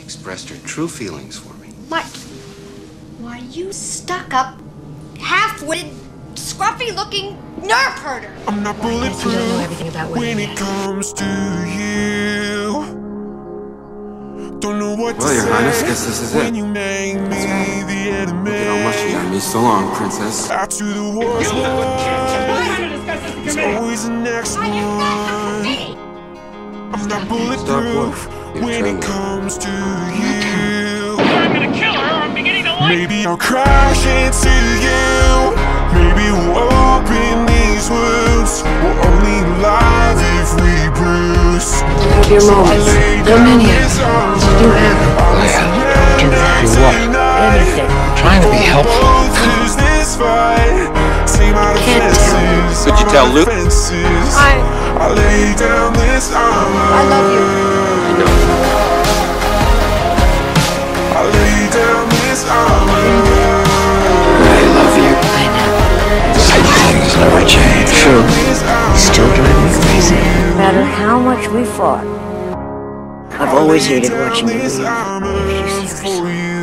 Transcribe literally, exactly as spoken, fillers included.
expressed her true feelings for me. What? Why, you stuck-up, half-witted, scruffy-looking nerve herder! I'm not bulletproof you don't know everything about when it comes to you. Don't know what well, to Your say Highness, guess this is when it. you make me right. the enemy. Look at how much you got me. So long, Princess. Out to the war's It's always the next one. I'm not bulletproof when it comes to you. I'm gonna kill her, I'm beginning to like. Maybe I'll crash into you. Maybe we'll open these wounds. We're only alive if we bruise. Have your moments. How many of them do you have? Leia, do that. Do what? Anything. I'm trying to be helpful. Can't tell. Could you tell Luke? I... I lay down this armor. I love you. I know. I lay down this armor. I love you. I know. I things never change. True. You still drive me crazy. No matter how much we fought, I've always hated watching you leave. Armor You for you.